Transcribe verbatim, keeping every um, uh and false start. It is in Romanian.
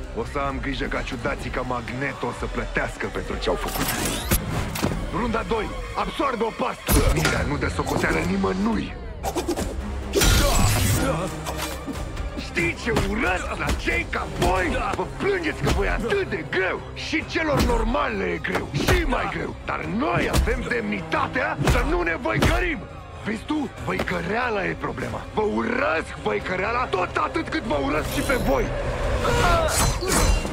O să am grijă ca ciudații ca Magneto să plătească pentru ce au făcut. Runda doi. Absorbe o pastă. Mira nu dă socoteală nimănui. Știi ce urăsc la cei ca voi? Vă plângeți că voi e atât de greu. Și celor normali le e greu. Și mai greu. Dar noi avem demnitatea să nu ne văicărim. Vezi tu? Văicăreala e problema. Vă urăsc văicăreala tot atât cât vă urăsc și pe voi.